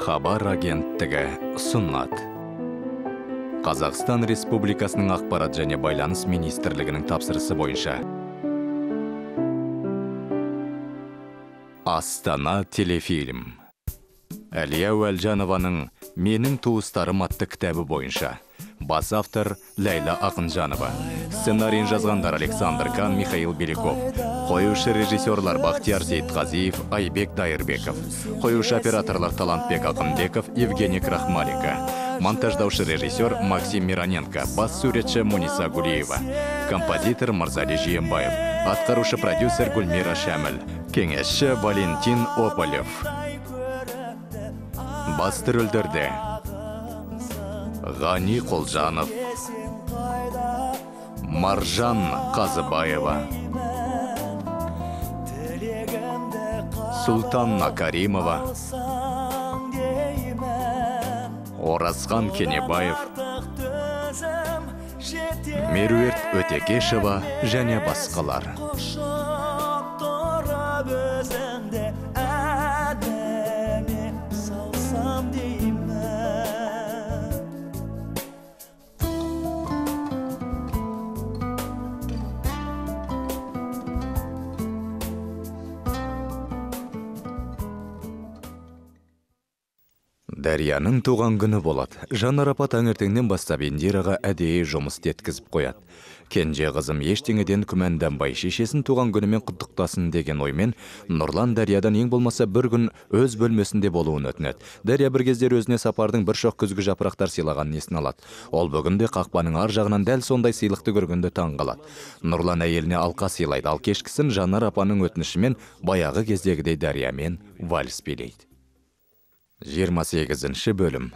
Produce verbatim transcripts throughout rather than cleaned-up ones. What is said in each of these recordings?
Хабар агенттігі ұсынады. Қазақстан Республикасының ақпарат және байланыс министрлігінің тапсырысы бойынша Астана телефильм. Әлия Уәлжанованың «Менің туыстарым» атты кітабы бойынша бас автор Ләйла Ақынжанова, сценарийін жазғандар Александр Кан, Михаил Беляков, қоюшы режиссерлар Бахтияр Сейтқазиев, Айбек Дайырбеков, қоюшы операторлар Талантбек Ақынбеков, Евгений Крахмалика, монтаждаушы режиссер Максим Мироненко, бас суретші Муниса Гулиева, композитор Мырзали Жиенбаев, атқарушы продюсер Гүлмира Шәміл, кеңесші Валентин Ополев. Басты рөлдерде Ғани Қолжанов, Маржан Қазыбаева, Султанна Каримова, Оразхан Кенебаев, Меруерт Өтекешева және басқалар. Дәрияның туған күні болады. Жанар апа таңертеңнен бастап Индираға әдейі жұмыс теткізіп қояды. Кенже қызым ештеңеден күмәнданбай шешесін туған күнімен құттықтасын деген оймен Нұрлан Дәриядан ең болмаса бір күн өз бөлмесінде болуын өтінеді. Дәрия бір кездер өзіне сапардың бір шоқ күзгі жапырақтар сыйлағанын есіне алады. Ол бүгінде қақпаның ар жағынан дәл сондай сыйлықты көргенде таң қалады. Нұрлан әйеліне алқа сыйлайды, ал кешкісін Жанар апаның өтінішімен баяғы кездегідей Дәриямен вальс билейді. жиырма сегізінші бөлім.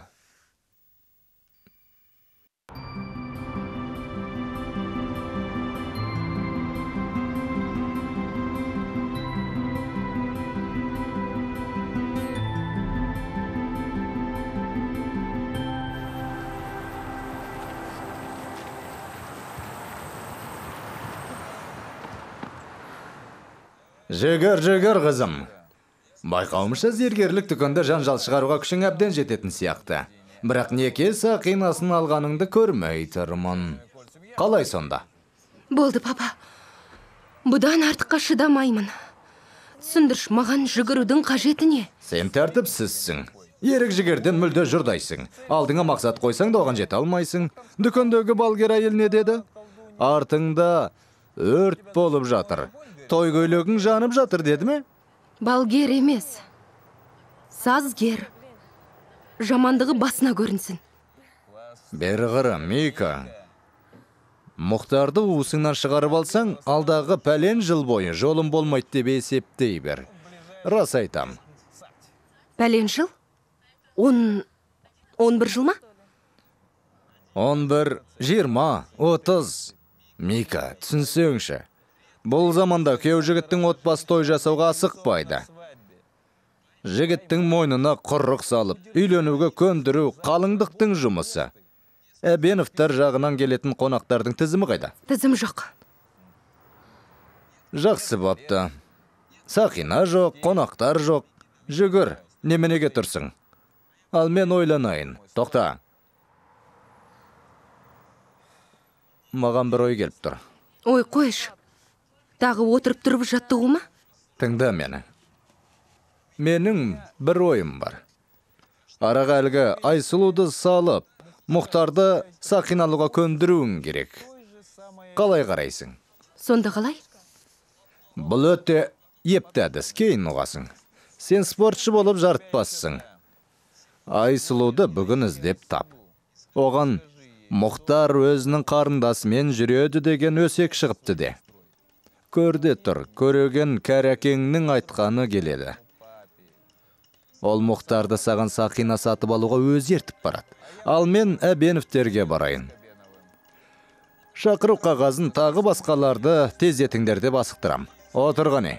Жүгір, жүгір қызым. Байқауымша зергерлік дүкенде жанжал шығаруға күшің әбден жететін сияқты. Бірақ неке сақинасын алғаныңды көрмей тұрмын. Қалай сонда? Болды, папа. Бұдан артыққа шыдамаймын. Сүндірш, маған жүгірудің қажеті не? Сен тәртіпсізсің. Ерік жігерден мүлде жұрдайсың. Алдыңа мақсат қойсаң да оған жете алмайсың. Дүкендегі балгер әйел не деді? Артыңда өрт болып жатыр. Той көйлегің жанып жатыр деді ме? Балгер емес, сазгер. Жамандығы басына көрінсін. Бері қара, Мика. Мұхтарды уысыңнан шығарып алсаң, алдағы пәлен жыл бойы жолым болмайды деп есептей бер. Рас айтам. Пәлен жыл? Он... он бір жыл ма? Он бір, жиырма, отыз. Мика, түсінсеңші. Бұл заманда кеу жігіттің отбасы той жасауға асықпайды. Жігіттің мойнына құрық салып, үйленуге көндіру қалыңдықтың жұмысы. Әбеновтар жағынан келетін қонақтардың тізімі қайда? Тізім жоқ. Жақсы бапты. Сақина жоқ, қонақтар жоқ. Жүгір, неменеге тұрсың? Ал мен ойланайын. Тоқта. Маған бір ой келіп тұр. Ой, қойш. Тағы отырып тұрып жаттығу ма? Тыңда мені. Менің бір ойым бар. Араға әлгі Айсұлуды салып, Мұхтарды сақиналуға көндіруің керек. Қалай қарайсың? Сонда қалай? Бұл өте епті әдіс, кейін ұғасың. Сен спортшы болып жарытпассың. Айсұлуды бүгін іздеп тап. Оған Мұхтар өзінің қарындасымен жүреді деген өсек шығыпты де. Көрде тұр, көреген кәрәкеңнің айтқаны келеді. Ол Мұхтарды саған сақина сатып алуға өз ертіп барады. Ал мен Әбеновтерге барайын. Шақыру қағазын тағы басқаларды тездетіңдерде басықтырам. Отырғаны.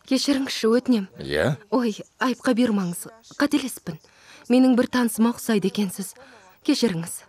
Кешіріңізші, өтінем. Иә? Ой, айыпқа бермаңыз. Қателеспін. Менің бір танысыма ұқсайды екенсіз. Кешіріңіз.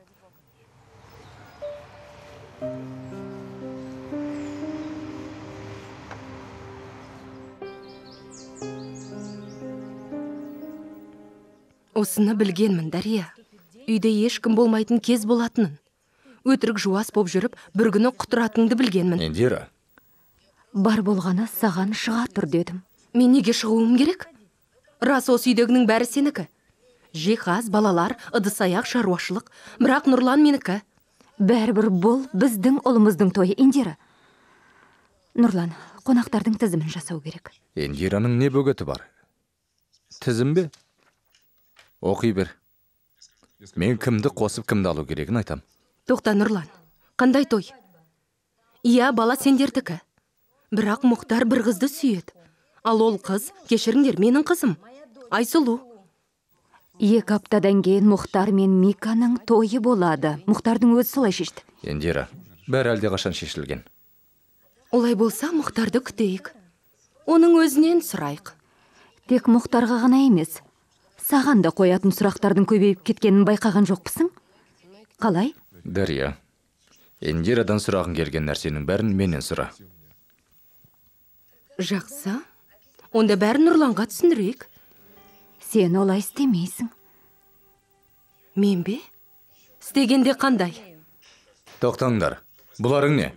Осыны білгенмін, Дария. Үйде ешкім болмайтын кез болатынын. Өтірік жуас боп жүріп, бір күні құтыратынды білгенмін. Индира. Бар болғаны саған шыға тұр дедім. Мен неге шығуым керек? Рас, осы үйдегінің бәрі сенікі. Жиһаз, балалар, ыдыс-аяқ, шаруашылық. Бірақ Нұрлан менікі. Бәрібір бұл біздің ұлымыздың тойы, Индира. Нұрлан, қонақтардың тізімін жасау керек. Индираның не бөгеті бар? Тізім бе? Оқи бер. Мен кімді қосып кімді алу керегін айтам. Тоқта, Нұрлан. Қандай той? Иә, бала сендердікі. Бірақ Мұхтар бір қызды сүйеді. Ал ол қыз, кешіріңдер, менің қызым. Айсұлу. Екі аптадан кейін Мұхтар мен Миканың тойы болады. Мұхтардың өзі солай шешті. Индира, бәрі әлде қашан шешілген. Олай болса, Мұхтарды күтейік. Оның өзінен сұрайық. Тек Мұхтарға ғана емес. Саған да қоятын сұрақтардың көбейіп кеткенін байқаған жоқпысың? Қалай? Дария, Индирадан сұрағың келген нәрсенің бәрін менен сұра. Жақсы. Онда бәрін Нұрланға түсіндірейік. Сен олай істемейсің. Мен бе? Істегенде қандай? Тоқтаңдар, бұларың не?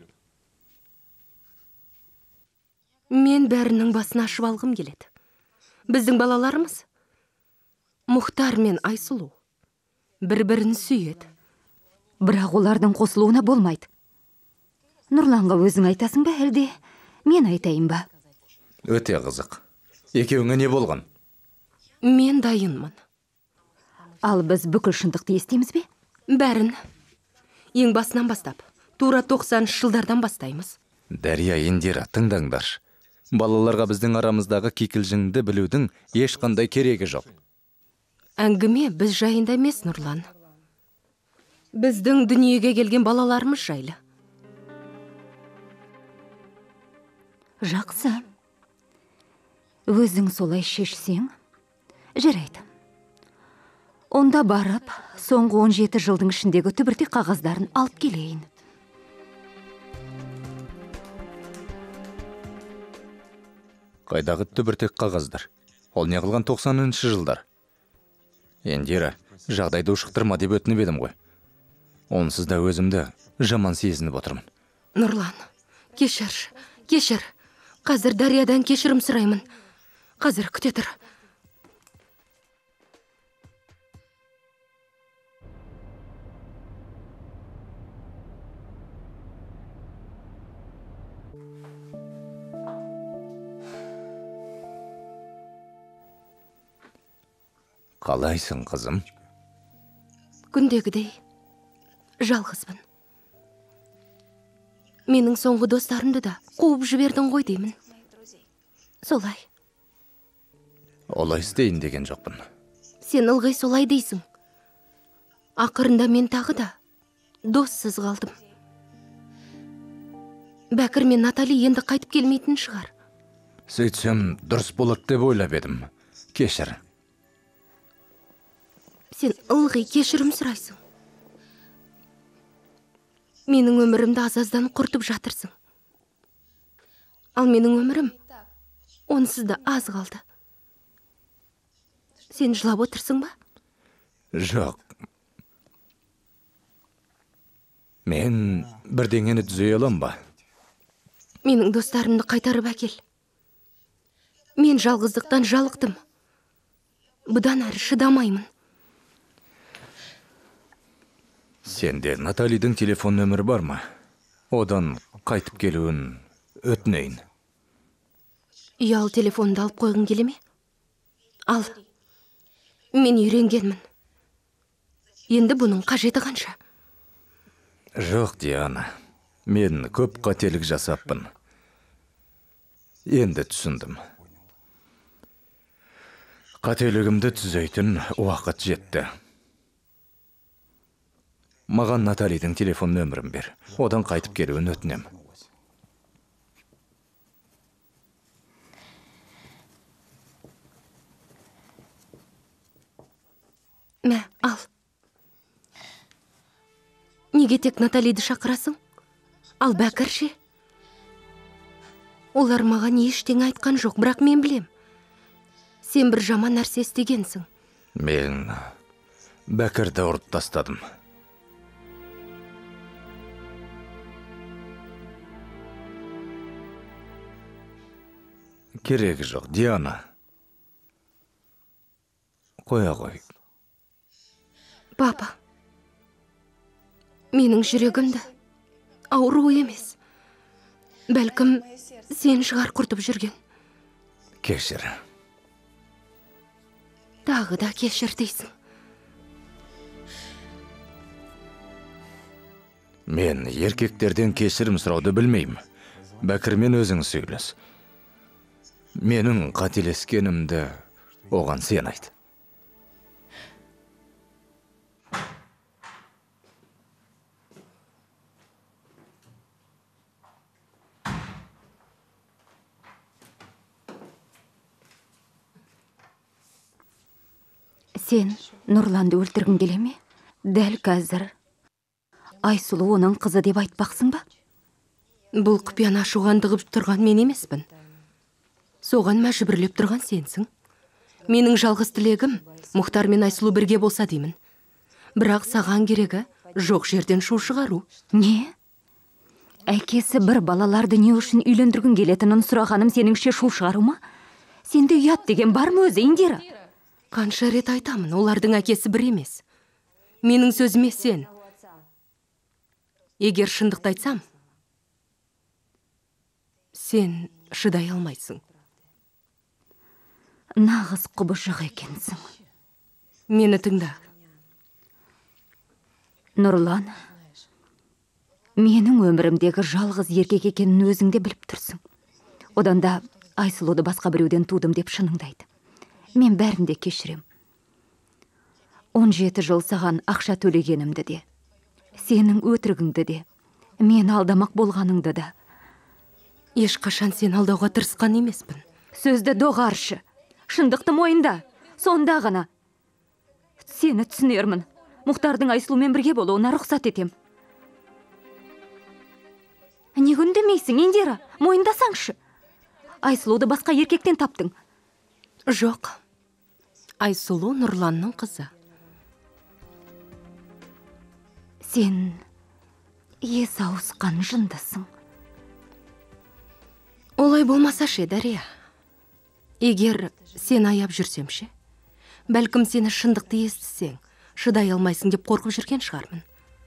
Мен бәрінің басын ашып алғым келеді. Біздің балаларымыз Мұхтар мен Айсұлу бір-бірін сүйеді. Бірақ олардың қосылуына болмайды. Нұрланға өзің айтасың ба, әлде мен айтайын ба? Өте қызық. Екеуіңе не болған? Мен дайынмын. Ал біз бүкіл шындықты естиміз бе? Бәрін. Ең басынан бастап, тура тоқсаныншы жылдардан бастаймыз. Дария, Индира, тыңдаңдар. Балаларға біздің арамыздағы кикілжіңді білудің ешқандай керегі жоқ. Әңгіме біз жайында емес, Нұрлан. Біздің дүниеге келген балаларымыз жайлы. Жақсы. Өзің солай шешсең, жарайды. Онда барып, соңғы он жеті жылдың ішіндегі түбіртек қағаздарын алып келейін. Қайдағы түбіртек қағаздар? Ол не қылған тоқсаныншы жылдар? Индира, жағдайды ушықтырма деп өтініп едім ғой. Онсыз да өзімді жаман сезініп отырмын. Нұрлан, кешір, кешір. Қазір Дариядан кешірім сұраймын. Қазір күте тұр. Қалайсың, қызым? Күндегідей жалғызбын. Менің соңғы достарымды да қуып жібердің ғой деймін. Солай. Олай істейін деген жоқпын. Сен ылғи солай дейсің. Ақырында мен тағы да доссыз қалдым. Бәкір мен Натали енді қайтып келмейтін шығар. Сөйтсем, дұрыс болады деп ойлап едім. Кешір. Сен ылғи кешірім сұрайсың. Менің өмірімді азаздан құртып жатырсың. Ал менің өмірім онсыз да аз қалды. Сен жылап отырсың ба? Жоқ. Мен бірдеңені түзей алам ба? Менің достарымды қайтарып әкел. Мен жалғыздықтан жалықтым. Бұдан әрі шыдамаймын. Сенде Наталидің телефон нөмірі бар ма? Одан қайтып келуін өтінейін. Ұялы телефонды алып қойғың келе ме? Ал. Мен үйренгенмін. Енді бұның қажеті қанша? Жоқ, Диана. Мен көп қателік жасаппын. Енді түсіндім. Қателігімді түзейтін уақыт жетті. Маған Наталидің телефон нөмірін бер. Одан қайтып келуін өтінем. Мә, ал. Неге тек Наталиді шақырасың? Ал Бәкір ше? Олар маған ештеңе айтқан жоқ, бірақ мен білем. Сен бір жаман нәрсе істегенсің. Мен Бәкірді ұрып тастадым. Керегі жоқ, Диана. Қоя қой. Папа, менің жүрегімді ауру емес. Бәлкім, сен шығар құртып жүрген. Кешір. Тағы да кешір дейсің. Мен еркектерден кешірім сұрауды білмеймін. Бәкірмен өзің сөйлес. Менің қателескенімді оған сен айт. Сен Нұрланды өлтіргің келе ме? Дәл қазір Айсұлу оның қызы деп айтпақсың ба? Бұл құпияны ашуған дығып тұрған мен емеспін. Соған мәжбүрлеп тұрған сенсің. Менің жалғыз тілегім Мұхтар мен Айсұлу бірге болса деймін. Бірақ саған керегі жоқ жерден шу шығару. Не? Әкесі бір балаларды не үшін үйлендіргін келетінін сұрағаным сеніңше шу шығару ма? Сенде ұят деген бар ма өзі, Индира? Қанша рет айтамын, олардың әкесі бір емес. Менің сөзіме сен. Егер шындықты айтсам, сен шыдай алмайсың. Нағыз құбыжық екенсің. Мені тыңда. Нұрлан, менің өмірімдегі жалғыз еркек екенін өзіңде біліп тұрсың. Одан да Айсұлуды басқа біреуден тудым деп шыныңды айт. Мен бәрінде кешірем. он жеті жыл саған ақша төлегенімді де, сенің өтірігіңді де, мен алдамақ болғаныңды да. Ешқашан сен алдауға тырысқан емеспін. Сөзді доғаршы. Шындықты мойында. Сонда ғана. Сені түсінермін. Мұхтардың Айсұлумен бірге болуына рұқсат етем. Не үндемейсің, Индира? Мойындасаңшы. Айсұлуды басқа еркектен таптың. Жоқ. Айсұлу Нұрланның қызы. Сен ес ауысқан жындысың. Олай болмаса ше, Дария. Егер сен аяп жүрсем ше, бәлкім сені шындықты естісең, шыдай алмайсың деп қорқып жүрген шығармын.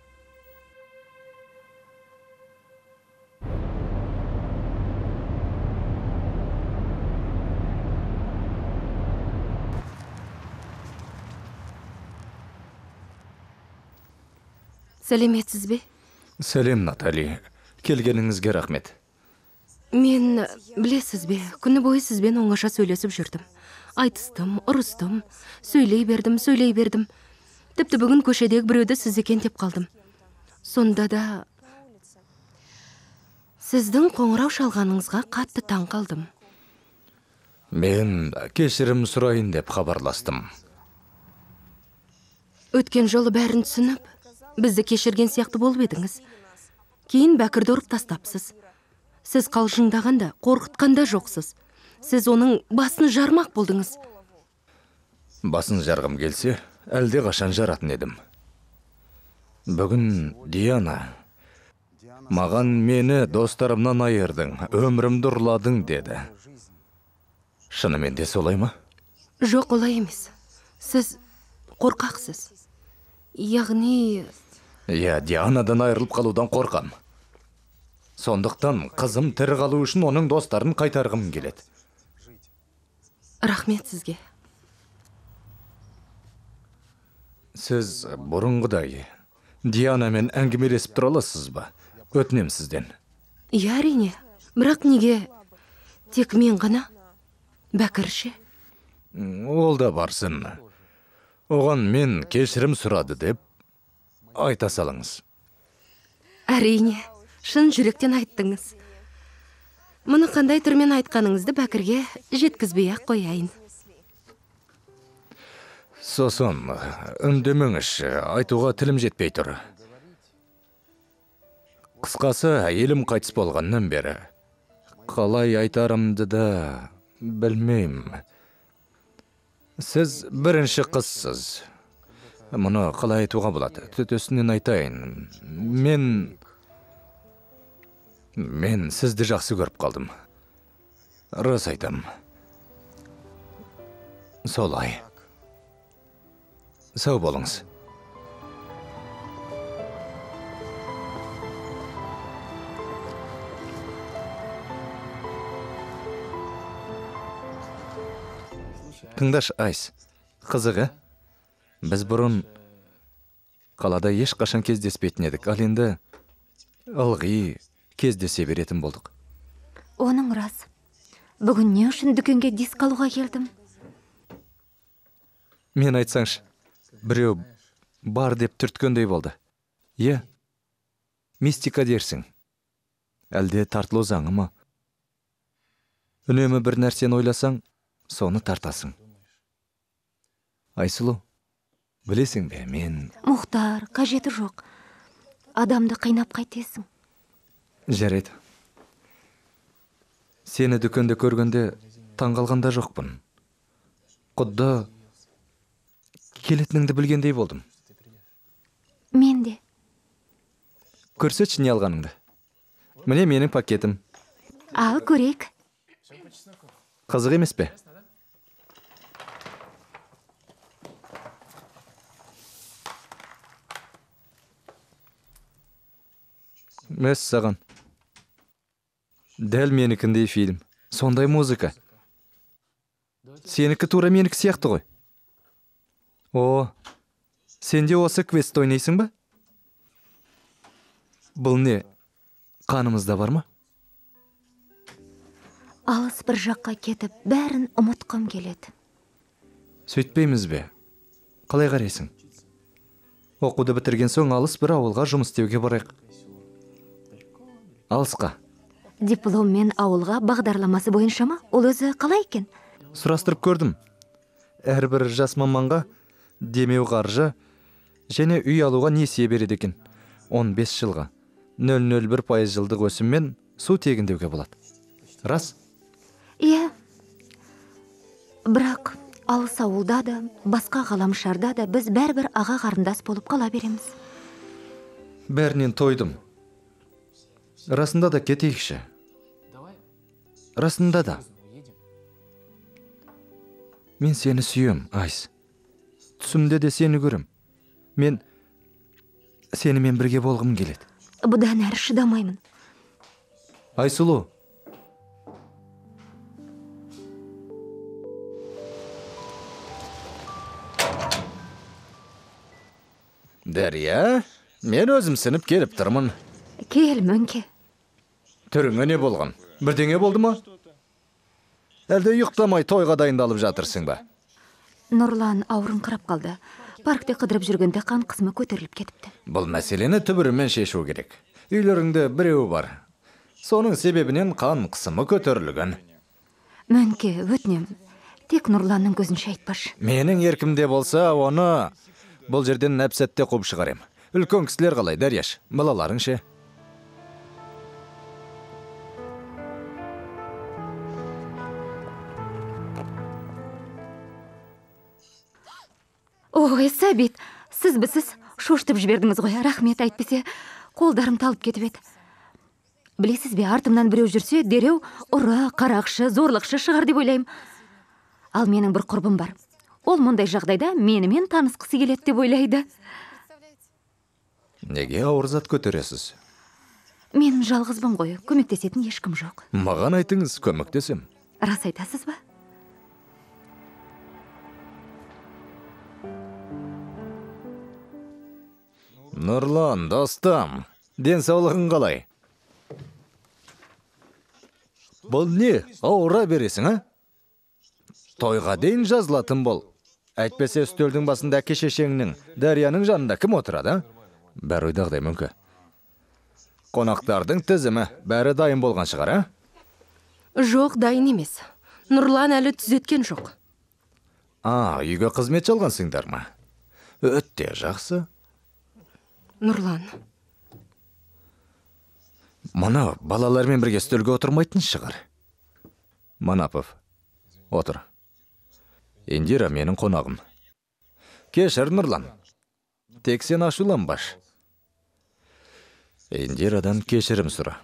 Сәлеметсіз бе? Сәлем, Натали. Келгеніңізге рахмет. Мен, білесіз бе, күні бойы сізбен оңаша сөйлесіп жүрдім. Айтыстым, ұрыстым, сөйлей бердім, сөйлей бердім. Тіпті бүгін көшедегі біреуді сіз екен деп қалдым. Сонда да сіздің қоңырау шалғаныңызға қатты таң қалдым. Мен кешірім сұрайын деп хабарластым. Өткен жолы бәрін түсініп, бізді кешірген сияқты болып едіңіз. Кейін Бәкірді ұрып тастапсыз. Сіз қалжыңдағанда, қорқытқанда жоқсыз. Сіз оның басын жармақ болдыңыз. Басын жарғым келсе, әлде қашан жаратын едім. Бүгін Диана маған мені достарымнан айырдың, өмірімді ұрладың деді. Шынымен де солай ма? Жоқ, олай емес. Сіз қорқақсыз. Яғни... Я Дианадан айырылып қалудан қорқам. Сондықтан қызым тірі қалу үшін оның достарын қайтарғым келеді. Рахмет сізге. Сіз бұрынғыдай Дианамен әңгімелесіп тұра аласыз ба? Өтінем сізден. Иә, әрине. Бірақ неге тек мен ғана? Бәкір ше? Ол да барсын. Оған мен кешірім сұрады деп айта салыңыз. Әрине, шын жүректен айттыңыз. Мұны қандай түрмен айтқаныңызды Бәкірге жеткізбей-ақ қояйын. Сосын, үндемеңізші, айтуға тілім жетпей тұр. Қысқасы, әйелім қайтыс болғаннан бері. Қалай айтарымды да білмеймін. Сіз бірінші қызсыз. Мұны қалай айтуға болады? Төтесінен айтайын. Мен... Мен сізді жақсы көріп қалдым. Рас айтам. Солай. Сау болыңыз. Тыңдаш, Айс, қызығы, біз бұрын қалада ешқашан кездеспейтін едік, ал енді ылғи кездесе беретін болдық. Оның рас. Бүгін не үшін дүкенге диск алуға келдім? Мен айтсаңшы, біреу бар деп түрткендей болды. Е, мистика дерсің. Әлде тартылу заңы ма? Үнемі бір нәрсені ойласаң, соны тартасың. Айсұлу, білесің бе, мен... Мұхтар, қажеті жоқ. Адамды қайнап қайтесің. Жарайды. Сені дүкенде көргенде таңғалғанда жоқпын. Құдды келетініңді білгендей болдым. Мен де. Көрсетші не алғаныңды. Міне менің пакетім. Ал, көрейік. Қызық емес пе? Мәс саған. Дәл менікіндей фильм. Сондай музыка. Сенікі тура менікі сияқты ғой. О, сенде осы квест ойнайсың ба? Бұл не? Қанымызда бар ма? Алыс бір жаққа кетіп, бәрін ұмытқым келеді. Сөйтпейміз бе? Қалай қарайсың? Оқуды бітірген соң алыс бір ауылға жұмыс істеуге барайық. Алысқа. Диплом мен ауылға бағдарламасы бойынша ма? Ол өзі қалай екен? Сұрастырып көрдім. Әрбір жас маманға демеу қаржы және үй алуға несие береді екен. он бес жылға нөл нөл бір пайыз жылдық өсіммен су тегіндеуге болады. Рас? Иә. Бірақ алыс ауылда да, басқа ғаламшарда да біз бәрбір аға қарындас болып қала береміз. Бәрінен тойдым. Расында да кетейікші. Расында да. Мен сені сүйем, Айс. Түсімде де сені көрем. Мен сенімен бірге болғым келеді. Бұдан әрі шыдамаймын. Айсұлу. Дәрия, мен өзім сініп келіп тұрмын. Кел, мөңке. Түріңе не болған? Бірдеңе болды ма? Әлде ұйықтамай тойға дайындалып жатырсың ба? Нұрлан ауырыңқырап қалды. Паркте қыдырып жүргенде қан қысымы көтеріліп кетіпті. Бұл мәселені түбірімен шешу керек. Үйлеріңде біреу бар. Соның себебінен қан қысымы көтерілген. Мөңке, өтінем. Тек Нұрланның көзінше айтпашы. Менің еркімде болса, оны бұл жерден нәпсәтте қуып шығарем. Үлкен кісілер қалай, Дәрияш? Балаларың ше? Ой, Сәбит, сіз бісіз шоштып жібердіңіз ғой, рахмет әйтпесе, қолдарым талып кетіп еді. Білесіз бе, артымнан біреу жүрсе, дереу ұры, қарақшы, зорлықшы шығар деп ойлаймын. Ал менің бір құрбым бар. Ол мұндай жағдайда менімен танысқысы келеді деп ойлайды. Неге ауыр зат көтересіз? Мен жалғызбын ғой, көмектесетін ешкім жоқ. Маған айтыңыз, көмектесем. Рас айтасыз ба? Нұрлан, достым, денсаулығың қалай? Бұл не, ауыра бересің, а? Тойға дейін жазылатын бол. Әйтпесе үстелдің басында әке-шешеңнің, Дәрияның жанында кім отырады, а? Бәрі ойдағыдай мүңкі. Қонақтардың тізімі бәрі дайын болған шығар, а? Жоқ, дайын емес. Нұрлан әлі түзеткен жоқ. А, үйге қызмет алғансыңдар ма? Өтте жақсы. Нұрлан, Мына балалармен бірге үстелге отырмайтын шығар. Манапов, отыр. Индира менің қонағым. Кешір, Нұрлан. Тек сен ашуланбаш. Индирадан кешірім сұра.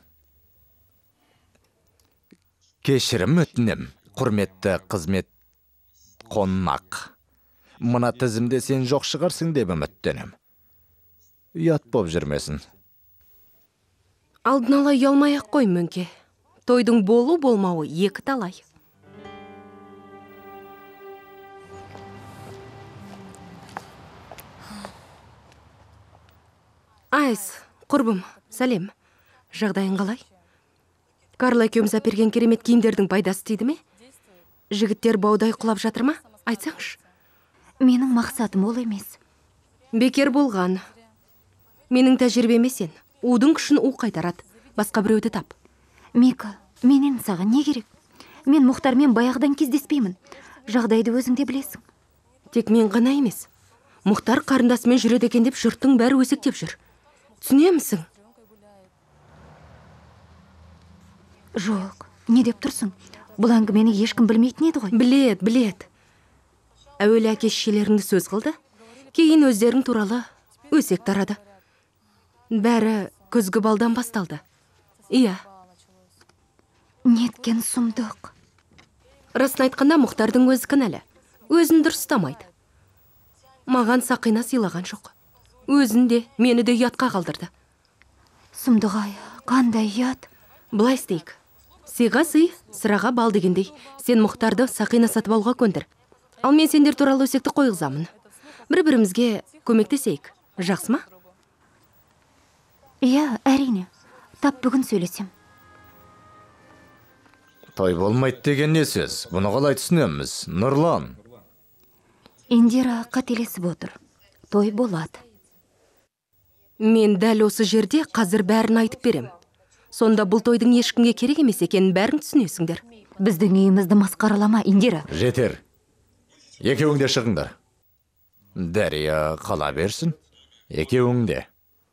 Кешірім өтінем, құрметті қызмет қонақ. Мына тізімде сен жоқ шығарсың деп үміттенем. Ұят боп жүрмесін. алдын ала ұялмай-ақ қой, мөңке. Тойдың болу болмауы екі талай. Айс, құрбым, сәлем. Жағдайың қалай? Карла екеуміз әперген керемет киімдердің пайдасы тиді ме? Жігіттер баудай құлап жатыр ма? Айтсаңшы. Менің мақсатым ол емес. Бекер болған. Менің тәжірибеме сен. Удың күшін у қайтарады. Басқа біреуді тап. Мика, менен саған не керек? Мен Мұхтармен баяғыдан кездеспеймін. Жағдайды өзіңде білесің. Тек мен ғана емес. Мұхтар қарындасымен жүреді екен деп жұрттың бәрі өсектеп жүр. Түсінемісің? Жоқ, не деп тұрсың? Бұл әңгімені ешкім білмейтін еді ғой. Білет, білет. Әуелі әке-шешелеріңді сөз қылды, кейін өздерің туралы өсек тарады. Бәрі күзгі балдан басталды. Иә. Неткен сұмдық. Расын айтқанда Мұхтардың өзі кінәлі. Өзін дұрыс ұстамайды. Маған Сақина сыйлаған жоқ. Өзін де, мені де ұятқа қалдырды. Сұмдық-ай, қандай ұят. Былай істейік. Сыйға сый, сыраға бал дегендей. Сен Мұхтарды Сақина сатып алуға көндір. Ал мен сендер туралы өсекті қойғызамын. Бір-бірімізге көмектесейік. Жақсы ма? Иә, әрине. Тап бүгін сөйлесем. Той болмайды деген не сөз? Бұны қалай түсінеміз, Нұрлан? Индира қателесіп отыр. Той болады. Мен дәл осы жерде қазір бәрін айтып берем. Сонда бұл тойдың ешкімге керек емес екенін бәрін түсінесіңдер. Біздің үйімізді масқаралама, Индира. Жетер. Екеуің де шығыңдар. Дәрия қала берсін. Екеуің де.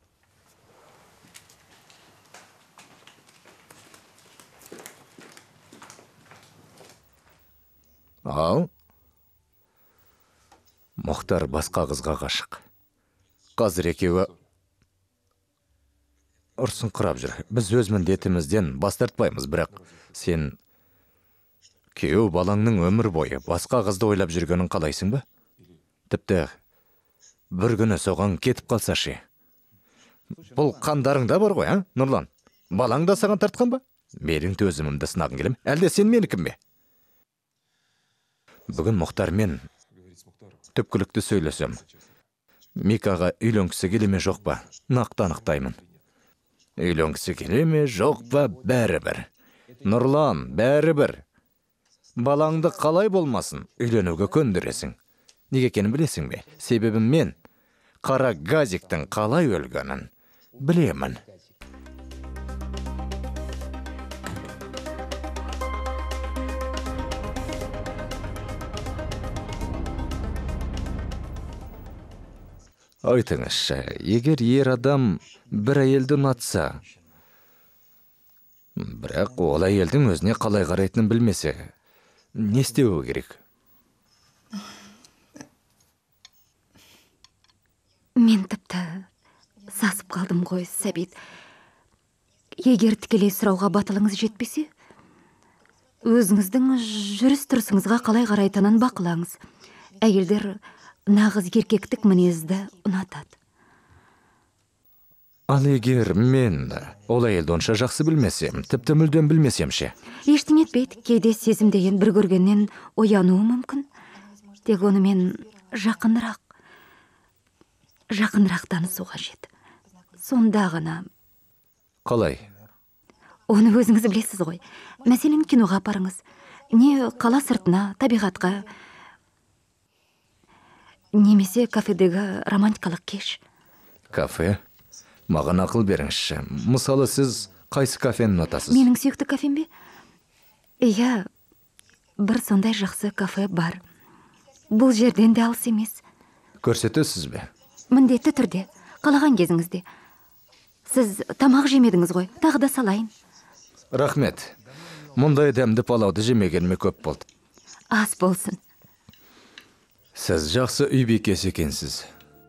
Ал. Мұхтар басқа қызға ғашық. Қазір екеуі ұрсын құрап жүр. Біз өз міндетімізден бас тартпаймыз, бірақ сен күйеу балаңның өмір бойы басқа қызды ойлап жүргенін қалайсың ба? Тіпті бір күні соған кетіп қалса ше. Бұл қандарыңда бар ғой, а, Нұрлан? Балаң да саған тартқан ба? Менің төзімімді сынағың келем, әлде сен менікім бе? Бүгін Мұхтармен түпкілікті сөйлесем. Микаға үйленгісі келе ме жоқ па? Нақты анықтаймын. Үйленгісі келе ме жоқ па? Бәрібір. Нұрлан, бәрібір. Балаңды қалай болмасын, үйленуге көндіресің. Неге екенін білесің бе? Себебі мен қара газиктің қалай өлгенін білемін. Айтыңызшы, егер ер адам бір әйелді ұнатса, бірақ ол әйелдің өзіне қалай қарайтынын білмесе, не істеуі керек? Мен тіпті сасып қалдым ғой, Сәбит. Егер тікелей сұрауға батылыңыз жетпесе, өзіңіздің жүріс-тұрысыңызға қалай қарайтынын бақылаңыз. Әйелдер нағыз еркектік мінезді ұнатады. Ал егер мен ол әйелді онша жақсы білмесем, тіпті мүлдем білмесем ше? Ештеңе етпейді, кейде сезім деген бір көргеннен оянуы мүмкін. Тек оны мен жақынырақ, жақынырақ танысуға қажет. Сонда ғана. Қалай? Оны өзіңіз білесіз ғой. Мәселен, киноға апарыңыз. Не қала сыртына, табиғатқа, немесе кафедегі романтикалық кеш. Кафе? Маған ақыл беріңізші. Мысалы, сіз қайсы кафені ұнатасыз? Менің сүйікті кафем бе? Иә, бір сондай жақсы кафе бар. Бұл жерден де алыс емес. Көрсетесіз бе? Міндетті түрде, қалаған кезіңізде. Сіз тамақ жемедіңіз ғой, тағы да салайын. Рахмет. Мұндай дәмді палауды жемегеніме көп болды. Ас болсын. Сіз жақсы үй бекесі екенсіз.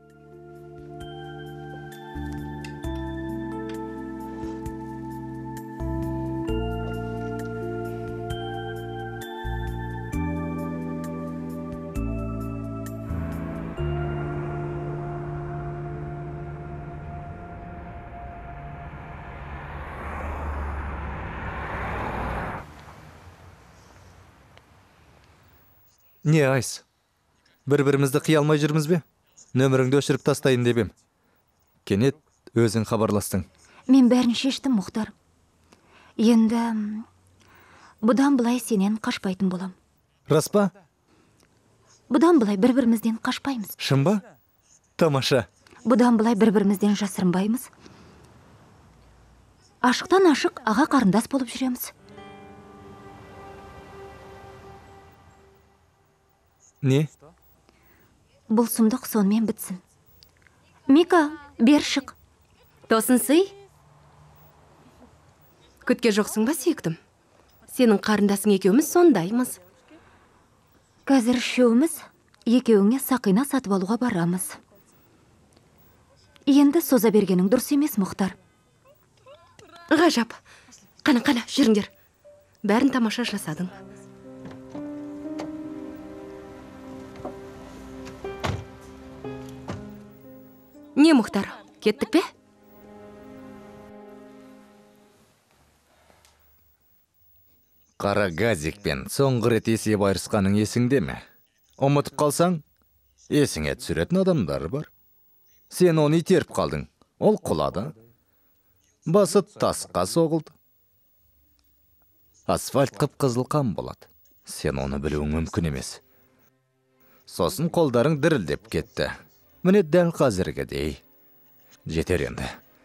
Не Айс? Бір-бірімізді қия алмай жүрміз бе? Нөміріңді өшіріп тастайын деп ем. Кенет өзің хабарластың. Мен бәрін шештім, Мұхтар. Енді бұдан былай сенен қашпайтын болам. Рас па? Бұдан былай бір-бірімізден қашпаймыз. Шын ба? Тамаша. Бұдан былай бір-бірімізден жасырынбаймыз. Ашықтан ашық аға қарындас болып жүреміз. Не? Бұл сұмдық сонымен бітсін. Мика, бер шық. Тосын сый? Күтке жоқсың ба, сүйіктім? Сенің қарындасың екеуміз сондаймыз. Қазір үшеуміз екеуіңе сақина сатып алуға барамыз. Енді соза бергенің дұрыс емес, Мұхтар. Ғажап. Қана, қана, жүріңдер. Бәрін тамаша жасадың. Не, Мұхтар, кеттік пе? Қара газикпен соңғы рет есеп айырысқаның есіңде ме? Ұмытып қалсаң, есіңе түсіретін адамдар бар. Сен оны итеріп қалдың, ол құлады. Басы тасқа соғылды. Асфальт қып-қызыл қан болады. Сен оны білуің мүмкін емес. Сосын қолдарың дірілдеп кетті. Міне дәл қазіргідей. Жетер енді.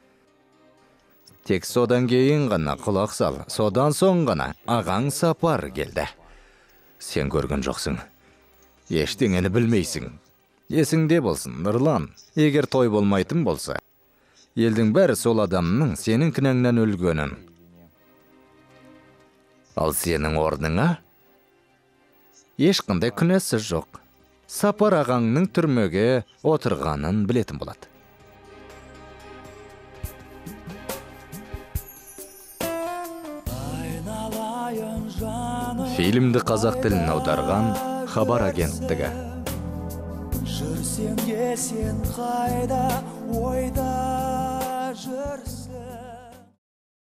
Тек содан кейін ғана құлақ сал, содан соң ғана ағаң Сапар келді. Сен көрген жоқсың. Ештеңені білмейсің. Есіңде болсын, Нұрлан, егер той болмайтын болса, елдің бәрі сол адамның сенің кінәңнен өлгенін. Ал сенің орныңа ешқандай күнәсі жоқ. Сапар ағаңның түрмеге отырғанын білетін болады. Фильмді қазақ тілін аударған Хабар агенттігі. Жүрсем де сен қайда, ойда жүрсің.